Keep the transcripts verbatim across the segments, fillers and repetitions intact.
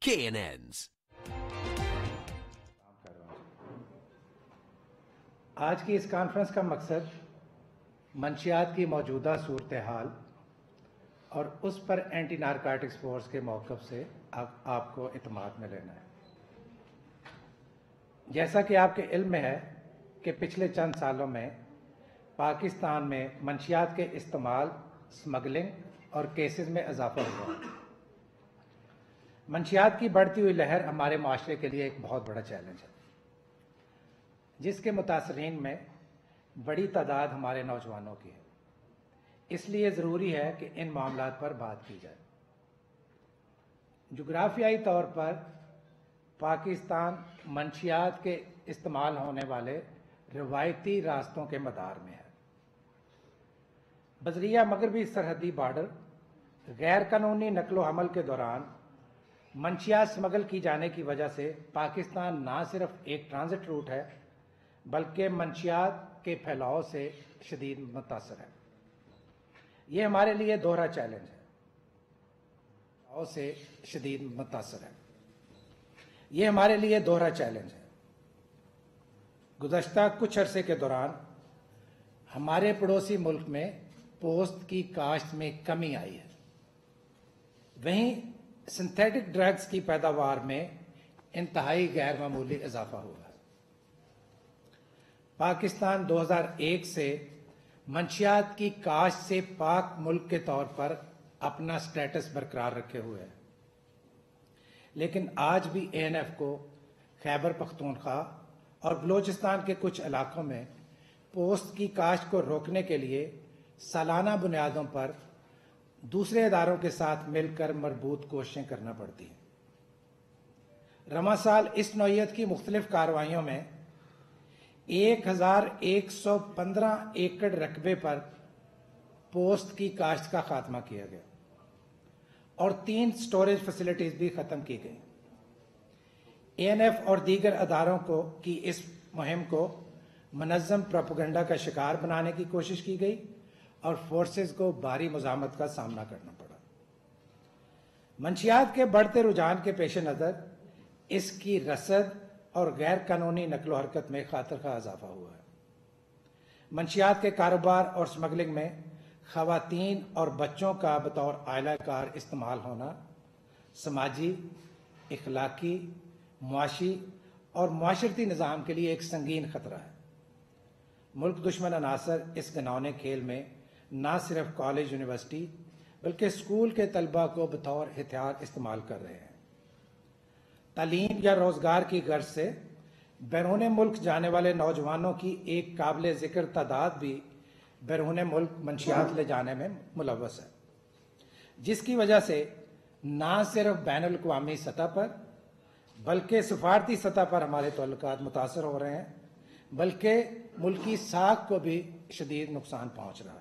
K N Ns. آج کی اس conference کا مقصد منشیات کی موجودہ صورتحال اور اس پر اینٹی نارکوٹکس فورس کے موقف سے آپ کو اعتماد میں لینا ہے۔ جیسا کہ آپ کے علم میں ہے کہ پچھلے چند سالوں میں پاکستان میں منشیات کے استعمال، سمگلنگ اور کیسز میں اضافہ ہوا۔ منشیات کی بڑھتی ہوئی لہر ہمارے معاشرے کے لیے ایک بہت بڑا چیلنج ہے، جس کے متاثرین میں بڑی تعداد ہمارے نوجوانوں کی ہے۔ اس لیے ضروری ہے کہ ان معاملات پر بات کی جائے۔ جغرافیائی طور پر پاکستان منشیات کے استعمال ہونے والے روایتی راستوں کے مدار میں ہے۔ بذریعہ مغربی سرحدی بارڈر غیر قانونی نقل و حمل کے دوران منشیات سمگل کی جانے کی وجہ سے پاکستان نہ صرف ایک ٹرانزٹ روٹ ہے بلکہ منشیات کے پھیلاؤ سے شدید متاثر ہے۔ یہ ہمارے لیے دوہرا چیلنج ہے اور سے شدید متاثر ہے یہ ہمارے لیے دوہرا چیلنج ہے گزشتہ کچھ عرصے کے دوران ہمارے پڑوسی ملک میں پوست کی کاشت میں کمی آئی ہے، وہیں سنتھیٹک ڈرگز کی پیداوار میں انتہائی غیر معمولی اضافہ ہوا ہے۔ پاکستان دو ہزار ایک سے منشیات کی کاشت سے پاک ملک کے طور پر اپنا سٹیٹس برقرار رکھے ہوئے ہے، لیکن آج بھی اے این ایف کو خیبر پختونخوا اور بلوچستان کے کچھ علاقوں میں پوست کی کاشت کو روکنے کے لیے سالانہ بنیادوں پر دوسرے اداروں کے ساتھ مل کر مربوط کوششیں کرنا پڑتی ہیں۔ رواں سال اس نوعیت کی مختلف کارروائیوں میں ایک ہزار ایک سو پندرہ ایکڑ رقبے پر پوست کی کاشت کا خاتمہ کیا گیا اور تین سٹوریج فیسلٹیز بھی ختم کی گئی۔ اے این ایف اور دیگر اداروں کو کی اس مہم کو منظم پروپیگنڈا کا شکار بنانے کی کوشش کی گئی اور فورسز کو بھاری مزاحمت کا سامنا کرنا پڑا۔ منشیات کے بڑھتے رجحان کے پیش نظر اس کی رصد اور غیر قانونی نقل و حرکت میں خاطر خواہ اضافہ ہوا ہے۔ منشیات کے کاروبار اور سمگلنگ میں خواتین اور بچوں کا بطور اعلی کار استعمال ہونا سماجی، اخلاقی، معاشی اور معاشرتی نظام کے لیے ایک سنگین خطرہ ہے۔ ملک دشمن عناصر اس گھناؤنے کھیل میں نہ صرف کالج یونیورسٹی بلکہ اسکول کے طلباء کو بطور ہتھیار استعمال کر رہے ہیں۔ تعلیم یا روزگار کی غرض سے بیرون ملک جانے والے نوجوانوں کی ایک قابل ذکر تعداد بھی بیرون ملک منشیات لے جانے میں ملوث ہے، جس کی وجہ سے نہ صرف بین الاقوامی سطح پر بلکہ سفارتی سطح پر ہمارے تعلقات متاثر ہو رہے ہیں، بلکہ ملکی ساکھ کو بھی شدید نقصان پہنچ رہا ہے۔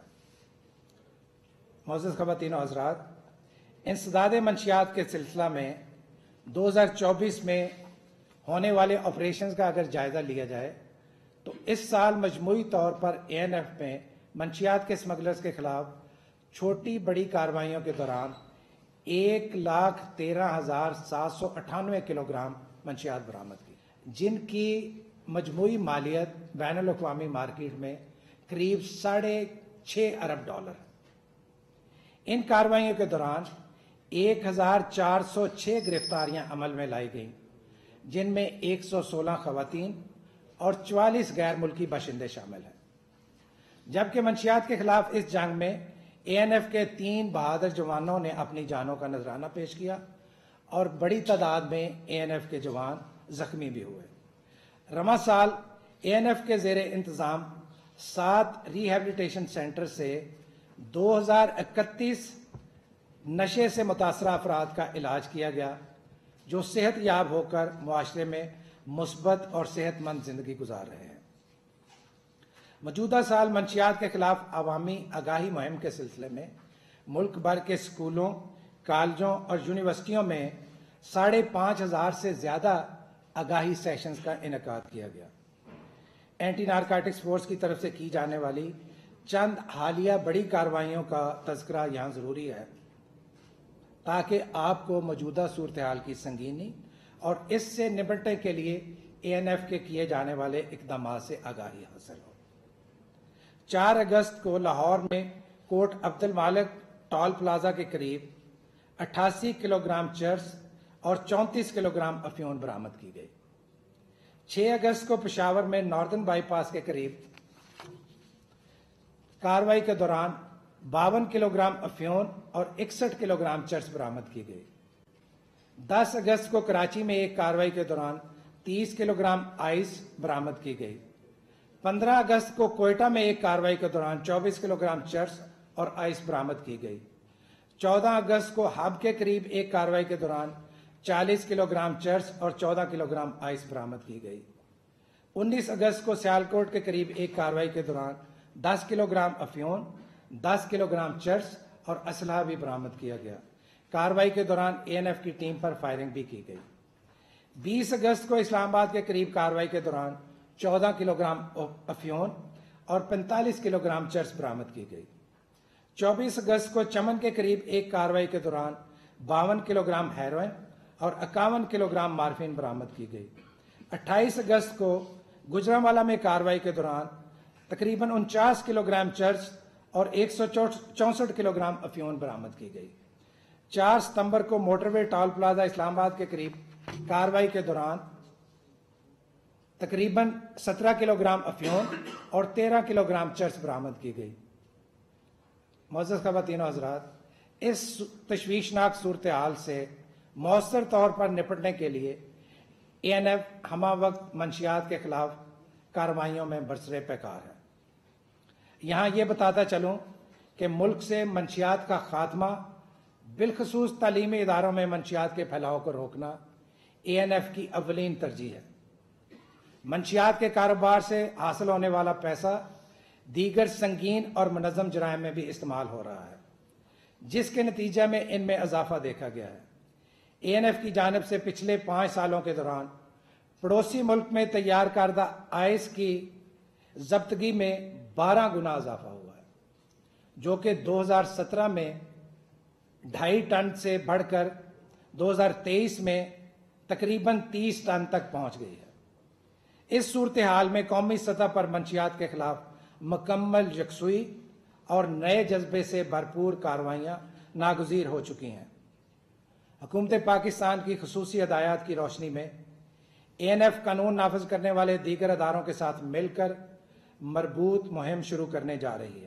معزز خواتین و حضرات، انسداد منشیات کے سلسلہ میں دو ہزار چوبیس میں ہونے والے آپریشنز کا اگر جائزہ لیا جائے تو اس سال مجموعی طور پر اے این ایف میں منشیات کے سمگلرز کے خلاف چھوٹی بڑی کارروائیوں کے دوران ایک لاکھ تیرہ ہزار سات سو اٹھانوے کلو گرام منشیات برآمد کی، جن کی مجموعی مالیت بین الاقوامی مارکیٹ میں قریب ساڑھے چھ ارب ڈالر۔ ان کارروائیوں کے دوران ایک ہزار چار سو چھ گرفتاریاں عمل میں لائی گئیں، جن میں ایک سو سولہ خواتین اور چوالیس غیر ملکی باشندے شامل ہیں، جبکہ منشیات کے خلاف اس جنگ میں اے این ایف کے تین بہادر جوانوں نے اپنی جانوں کا نذرانہ پیش کیا اور بڑی تعداد میں اے این ایف کے جوان زخمی بھی ہوئے۔ رواں سال اے این ایف کے زیر انتظام سات ری ہیبلیٹیشن سینٹر سے دو ہزار اکتیس نشے سے متاثرہ افراد کا علاج کیا گیا، جو صحت یاب ہو کر معاشرے میں مثبت اور صحت مند زندگی گزار رہے ہیں۔ موجودہ سال منشیات کے خلاف عوامی آگاہی مہم کے سلسلے میں ملک بھر کے اسکولوں، کالجوں اور یونیورسٹیوں میں ساڑھے پانچ ہزار سے زیادہ آگاہی سیشنز کا انعقاد کیا گیا۔ اینٹی نارکوٹکس فورس کی طرف سے کی جانے والی چند حالیہ بڑی کارروائیوں کا تذکرہ یہاں ضروری ہے۔ تاکہ آپ کو موجودہ صورتحال کی سنگینی اور اس سے نمٹنے کے لیے اے این ایف کے کیے جانے والے اقدامات سے آگاہی حاصل ہو۔ چار اگست کو لاہور میں کوٹ عبد المالک ٹول پلازا کے قریب اٹھاسی کلو گرام چرس اور چونتیس کلو گرام افیون برآمد کی گئی۔ چھ اگست کو پشاور میں ناردرن بائی پاس کے قریب کارروائی کے دوران باون کلو گرام افیون اور اکسٹھ کلو گرام چرس برآمد کی گئی۔ دس اگست کو کراچی میں ایک کارروائی کے دوران تیس کلو گرام آئس برآمد کی گئی۔ پندرہ اگست کو کوئٹہ میں ایک کارروائی کے دوران چوبیس کلو گرام چرس اور آئس برآمد کی گئی۔ چودہ اگست کو ہب کے قریب ایک کارروائی کے دوران چالیس کلو گرام چرس اور چودہ کلو گرام آئس برآمد کی گئی۔ انیس اگست کو سیالکوٹ کے قریب ایک کارروائی کے دوران دس کلو گرام افیون، دس کلو گرام چرس اور اسلحہ بھی برآمد کیا گیا۔ کارروائی کے دوران اے این ایف کی ٹیم پر فائرنگ بھی کی گئی۔ بیس اگست کو اسلام آباد کے قریب کارروائی کے دوران چودہ کلو گرام افیون اور پینتالیس کلو گرام چرس برآمد کی گئی۔ چوبیس اگست کو چمن کے قریب ایک کارروائی کے دوران باون کلو گرام ہیروئن اور اکاون کلو گرام مارفین برآمد کی گئی۔ اٹھائیس اگست کو گجرانوالہ میں کارروائی کے دوران تقریباً انچاس کلو گرام چرس اور ایک سو چونسٹھ کلو گرام افیون برآمد کی گئی۔ چار ستمبر کو motorway toll plaza Islamabad کے قریب کارروائی کے دوران تقریباً سترہ کلو گرام افیون اور تیرہ کلو گرام چرس برآمد کی گئی۔ معزز خواتین و حضرات، اس تشویشناک صورتحال سے مؤثر طور پر نپٹنے کے لیے اے این ایف ہمہ وقت منشیات کے خلاف کارروائیوں میں برسر پیکار ہے۔ یہاں یہ بتاتا چلوں کہ ملک سے منشیات کا خاتمہ، بالخصوص تعلیمی اداروں میں منشیات کے پھیلاؤ کو روکنا اے این ایف کی اولین ترجیح ہے۔ منشیات کے کاروبار سے حاصل ہونے والا پیسہ دیگر سنگین اور منظم جرائم میں بھی استعمال ہو رہا ہے، جس کے نتیجے میں ان میں اضافہ دیکھا گیا ہے۔ اے این ایف کی جانب سے پچھلے پانچ سالوں کے دوران پڑوسی ملک میں تیار کردہ آئس کی ضبطگی میں بارہ گنا اضافہ ہوا ہے، جو کہ دو ہزار سترہ میں ڈھائی ٹن سے بڑھ کر دو ہزار تیئیس میں تقریباً تیس ٹن تک پہنچ گئی ہے۔ اس صورتحال میں قومی سطح پر منشیات کے خلاف مکمل یکسوئی اور نئے جذبے سے بھرپور کارروائیاں ناگزیر ہو چکی ہیں۔ حکومت پاکستان کی خصوصی ہدایات کی روشنی میں اے این ایف قانون نافذ کرنے والے دیگر اداروں کے ساتھ مل کر مربوط مہم شروع کرنے جا رہی ہے۔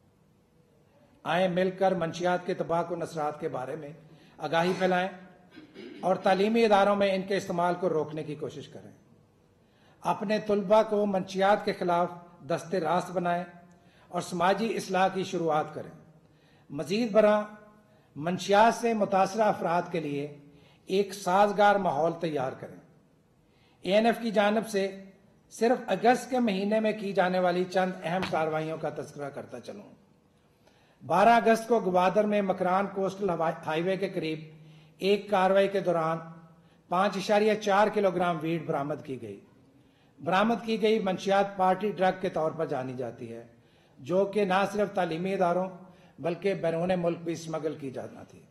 آئیں مل کر منشیات کے تباہ و نصرات کے بارے میں آگاہی پھیلائیں اور تعلیمی اداروں میں ان کے استعمال کو روکنے کی کوشش کریں۔ اپنے طلباء کو منشیات کے خلاف دست راست بنائیں اور سماجی اصلاح کی شروعات کریں۔ مزید برآں منشیات سے متاثرہ افراد کے لیے ایک سازگار ماحول تیار کریں۔ اے این ایف کی جانب سے صرف اگست کے مہینے میں کی جانے والی چند اہم کارروائیوں کا تذکرہ کرتا چلوں۔ بارہ اگست کو گوادر میں مکران کوسٹل ہائی وے کے قریب ایک کارروائی کے دوران پانچ اشاریہ چار کلو گرام ویڈ برآمد کی گئی۔ برآمد کی گئی منشیات پارٹی ڈرگ کے طور پر جانی جاتی ہے، جو کہ نہ صرف تعلیمی اداروں بلکہ بیرون ملک بھی اسمگل کی جانا تھی۔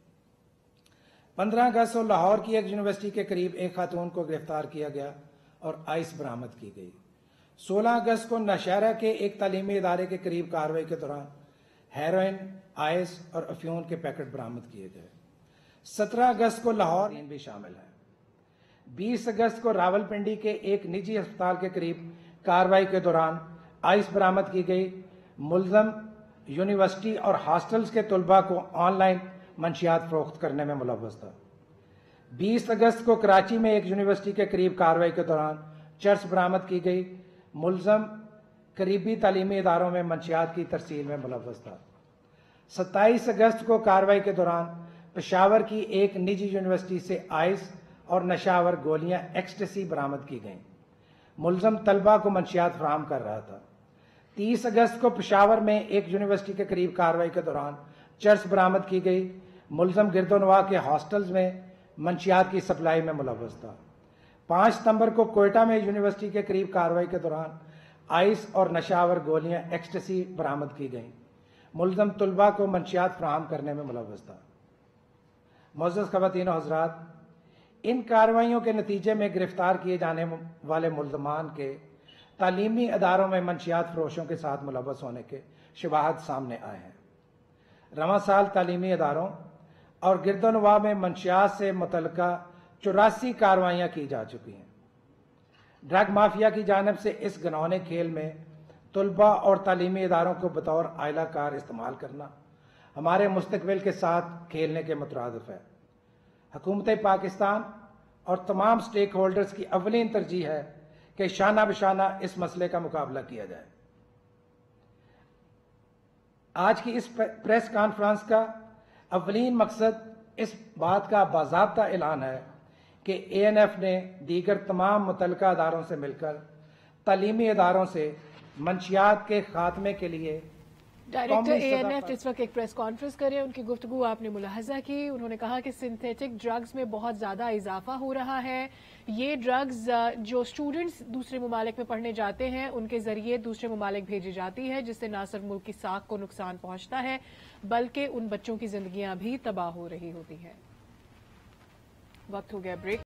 پندرہ اگست کو لاہور کی ایک یونیورسٹی کے قریب ایک خاتون کو گرفتار کیا گیا اور آئس برآمد کی گئی۔ سولہ اگست کو نوشہرہ کے ایک تعلیمی ادارے کے قریب کارروائی کے دوران ہیروئن، آئس اور افیون کے پیکٹ برآمد کیے گئے۔ سترہ اگست کو لاہور بھی شامل ہے۔ بیس اگست کو راولپنڈی کے ایک نجی ہسپتال کے قریب کارروائی کے دوران آئس برآمد کی گئی۔ ملزم یونیورسٹی اور ہاسٹلز کے طلباء کو آن لائن منشیات فروخت کرنے میں ملوث تھا۔ بیس اگست کو کراچی میں ایک یونیورسٹی کے قریب کارروائی کے دوران چرس برآمد کی گئی۔ ملزم قریبی تعلیمی اداروں میں منشیات کی ترسیل میں ملوث تھا۔ ستائیس اگست کو کارروائی کے دوران پشاور کی ایک نجی یونیورسٹی سے آئس اور نشاور گولیاں ایکسٹیسی برآمد کی گئیں۔ ملزم طلباء کو منشیات فراہم کر رہا تھا۔ تیس اگست کو پشاور میں ایک یونیورسٹی کے قریب کارروائی کے دوران چرس برآمد کی گئی۔ ملزم گرد و نواح کے ہاسٹلز میں منشیات کی سپلائی میں ملوث تھا۔ پانچ ستمبر کو کوئٹہ میں یونیورسٹی کے قریب کارروائی کے دوران آئس اور نشاور گولیاں ایکسٹیسی برآمد کی گئیں۔ ملزم طلباء کو منشیات فراہم کرنے میں ملوث تھا۔ मुअज़्ज़ज़ ख़वातीन और हज़रात, इन कार्रवाइयों के नतीजे में गिरफ्तार किए जाने वाले मुल्ज़मान के तालीमी अदारों में मंशियात फरोशों के साथ मुलव्वस होने के शवाहद सामने आए हैं। रवां साल तालीमी अदारों और गिरदोनवा में मंशियात से मुतल्लिका चौरासी कार्रवाइयाँ की जा चुकी हैं। ड्रग माफिया की जानिब से इस घिनौने खेल में तलबा और तालीमी इदारों को बतौर आइला कार इस्तेमाल करना हमारे मुस्तकबिल के साथ खेलने के मुतरादिफ है। हुकूमत पाकिस्तान और तमाम स्टेक होल्डर्स की अवलीन तरजीह है कि शाना बशाना इस मसले का मुकाबला किया जाए। आज की इस प्रेस कॉन्फ्रेंस का अवलीन मकसद इस बात का बाज़ाब्ता ऐलान है कि ए एन एफ ने दीगर तमाम मुतल्लिका अदारों से मिलकर तालीमी अदारों से मंशियात के खात्मे के लिए डायरेक्टर ए एन एफ इस वक्त एक प्रेस कॉन्फ्रेंस कर रहे हैं। उनकी गुफ्तगू आपने मुलाहजा की। उन्होंने कहा कि सिंथेटिक ड्रग्स में बहुत ज्यादा इजाफा हो रहा है। ये ड्रग्स जो स्टूडेंट्स दूसरे ममालिक में पढ़ने जाते हैं उनके जरिए दूसरे ममालिक भेजी जाती है, जिससे न सिर्फ मुल्क की साख को नुकसान पहुंचता है बल्कि उन बच्चों की जिंदगियां भी तबाह हो रही होती हैं। वक्त हो गया ब्रेक।